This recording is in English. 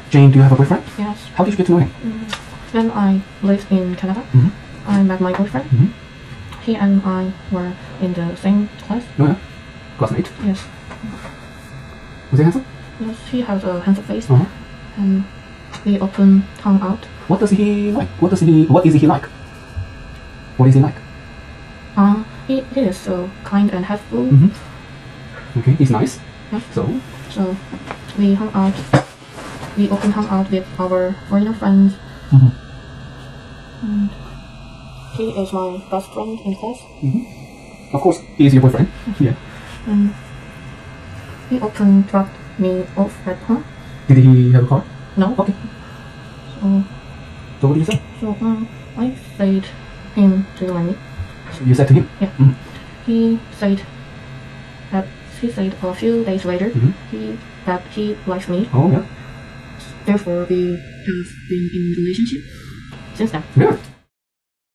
Jane, do you have a boyfriend? Yes. How did you get to know him? When I lived in Canada, I met my boyfriend. He and I were in the same class. Oh yeah? Classmate? Yes. Was he handsome? Yes, he has a handsome face. Uh-huh. And we often hung out. What does he like? What is he like? What is he like? He is so kind and helpful. Okay, he's nice. Yeah. So we hung out. We often hung out with our foreigner friends. And he is my best friend in class. of course, he is your boyfriend. Yeah. And he often dropped me off at home. Did he have a car? No. Okay. So what did you say? I said him, do you like me? So you said to him? Yeah. He said a few days later that he likes me. Oh yeah. Therefore, we have been in a relationship since then. Yeah.